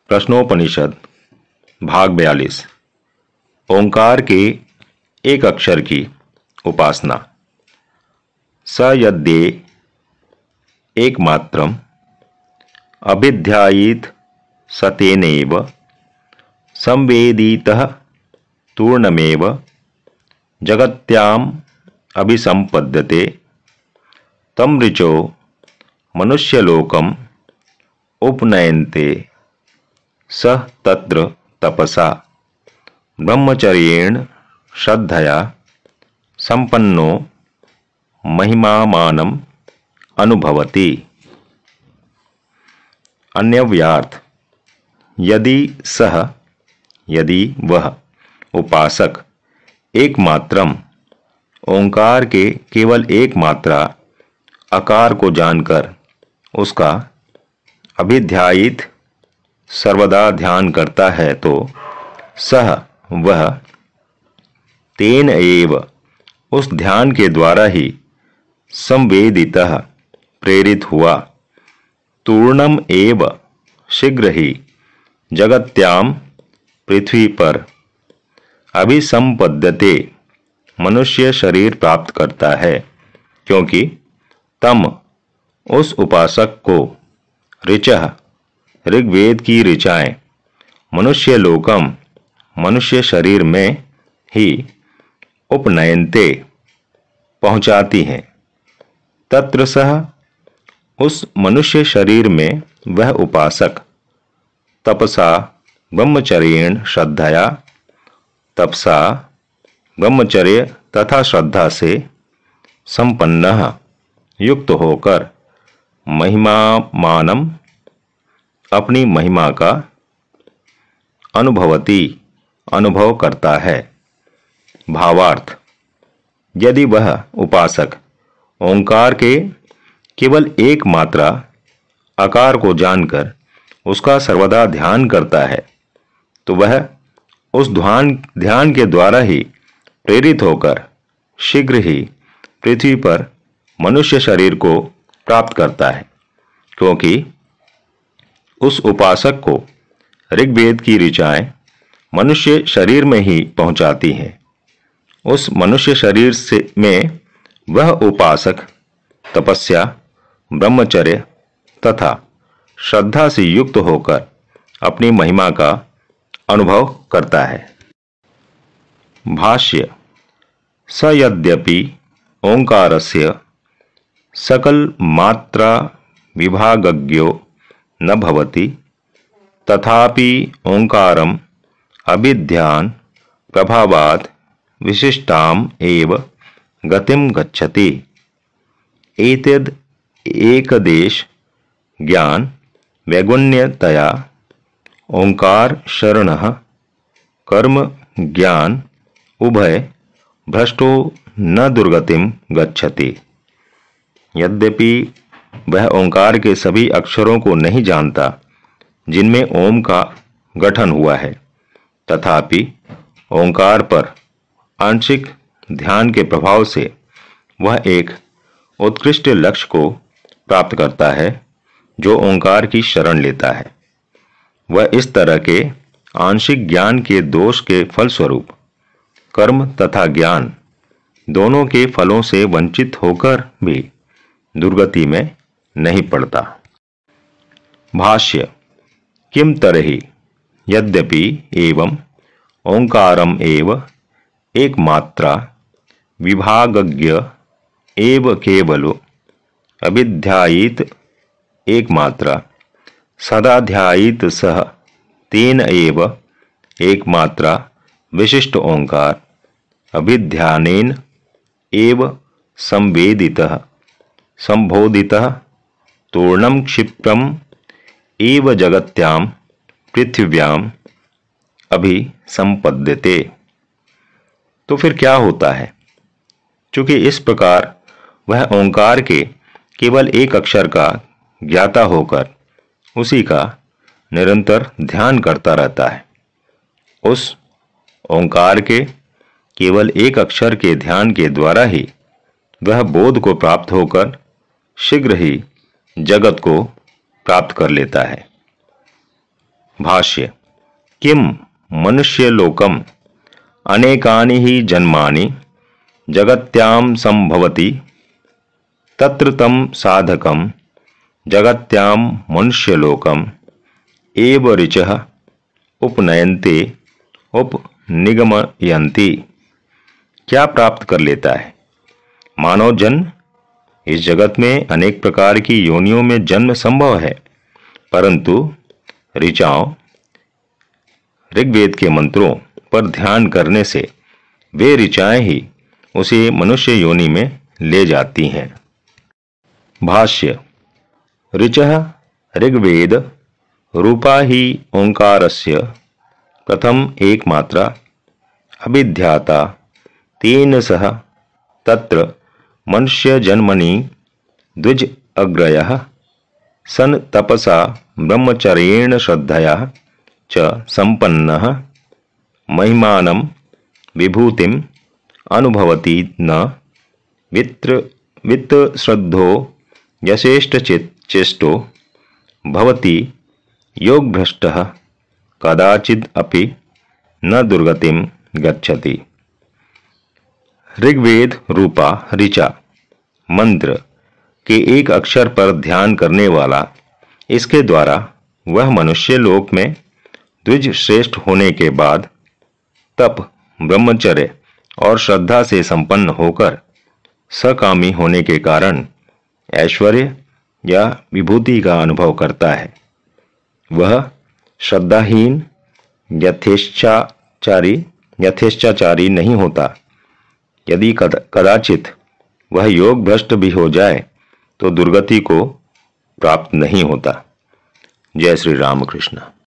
प्रश्नोपनिषद भाग 42 ओंकार के एक अक्षर की उपासना। स यद्ये एकमात्रम अभिध्यायेत स तेनैव संवेदितः तूर्णमेव जगत्याम अभिसंपद्यते तं ऋचो मनुष्यलोकम उपनयन्ते सह तत्र तपसा ब्रह्मचर्येण श्रद्धया संपन्नो महिमामानम् अनुभवति। अन्यव्यार्थ यदि वह उपासक एकमात्रम ओंकार के केवल एक मात्रा आकार को जानकर उसका अभिध्यायित सर्वदा ध्यान करता है तो वह तेन एव उस ध्यान के द्वारा ही संवेदितः प्रेरित हुआ तूर्णम एव शीघ्र ही जगत्याम पृथ्वी पर अभिसंपद्यते मनुष्य शरीर प्राप्त करता है, क्योंकि तम उस उपासक को ऋचः ऋग्वेद की ऋचाएं मनुष्य लोकम मनुष्य शरीर में ही उपनयनते पहुंचाती हैं। तत्र सह उस मनुष्य शरीर में वह उपासक तपसा ब्रह्मचर्येण श्रद्धया तपसा ब्रह्मचर्य तथा श्रद्धा से संपन्न युक्त होकर महिमामानम अपनी महिमा का अनुभव करता है। भावार्थ यदि वह उपासक ओंकार के केवल एक मात्रा आकार को जानकर उसका सर्वदा ध्यान करता है तो वह उस ध्यान के द्वारा ही प्रेरित होकर शीघ्र ही पृथ्वी पर मनुष्य शरीर को प्राप्त करता है, क्योंकि उस उपासक को ऋग्वेद की ऋचाएं मनुष्य शरीर में ही पहुंचाती हैं। उस मनुष्य शरीर में वह उपासक तपस्या ब्रह्मचर्य तथा श्रद्धा से युक्त होकर अपनी महिमा का अनुभव करता है। भाष्य स यद्यपि ओंकारस्य सकल मात्रा विभागज्ञो न भवति तथापि ओंकारम अभिध्यान प्रभावात् विशिष्टाम एव गतिम गच्छति। एतद् एकदेश ज्ञान वैगुण्यतया ओंकार शरणः कर्म ज्ञान उभय भ्रष्टो न दुर्गतिम गच्छति। यद्यपि वह ओंकार के सभी अक्षरों को नहीं जानता जिनमें ओम का गठन हुआ है, तथापि ओंकार पर आंशिक ध्यान के प्रभाव से वह एक उत्कृष्ट लक्ष्य को प्राप्त करता है जो ओंकार की शरण लेता है। वह इस तरह के आंशिक ज्ञान के दोष के फलस्वरूप कर्म तथा ज्ञान दोनों के फलों से वंचित होकर भी दुर्गति में नहीं पड़ता। भाष्य किम तरहि यद्यपि एवं ओंकारम एव एकमात्रा विभागज्ञ एव केवलो अभिध्यायित एकमात्रा सदा ध्यायित सह तेन एव एकमात्रा विशिष्ट ओंकार अभिध्यानेन एव संवेदितः संबोधितः तूर्णम क्षिप्रम एव जगत्याम पृथिव्याम अभिसंपद्यते। तो फिर क्या होता है? चूंकि इस प्रकार वह ओंकार के केवल एक अक्षर का ज्ञाता होकर उसी का निरंतर ध्यान करता रहता है, उस ओंकार के केवल एक अक्षर के ध्यान के द्वारा ही वह बोध को प्राप्त होकर शीघ्र ही जगत को प्राप्त कर लेता है। भाष्य किम मनुष्यलोकम अनेकानि ही जन्मानि जगत्याम संभवति तत्र तम साधकम जगत्याम मनुष्यलोकम एव ऋचः उपनयन्ते उपनिगमयन्ति। क्या प्राप्त कर लेता है? मानव जन्म। इस जगत में अनेक प्रकार की योनियों में जन्म संभव है, परंतु ऋचाओं ऋग्वेद के मंत्रों पर ध्यान करने से वे ऋचाएं ही उसे मनुष्य योनि में ले जाती हैं। भाष्य ऋचः ऋग्वेद रूपा ही ओंकारस्य कथम एकमात्रा अभिध्याता तेन सह तत्र मनुष्य जन्मनि द्विज अग्रयः सन तपसा ब्रह्मचर्येण श्रद्धया च संपन्नः महिमानं विभूतिम् अनुभवति न वित्त श्रद्धो यशेष्टचेष्टो भवति योगभ्रष्टः कदाचिद अपि न दुर्गतिं गच्छति। ऋग्वेद रूपा ऋचा मंत्र के एक अक्षर पर ध्यान करने वाला, इसके द्वारा वह मनुष्य लोक में द्विज श्रेष्ठ होने के बाद तप, ब्रह्मचर्य और श्रद्धा से संपन्न होकर सकामी होने के कारण ऐश्वर्य या विभूति का अनुभव करता है। वह श्रद्धाहीन यथेच्छाचारी नहीं होता। यदि कदाचित वह योग भ्रष्ट भी हो जाए तो दुर्गति को प्राप्त नहीं होता। जय श्री रामकृष्ण।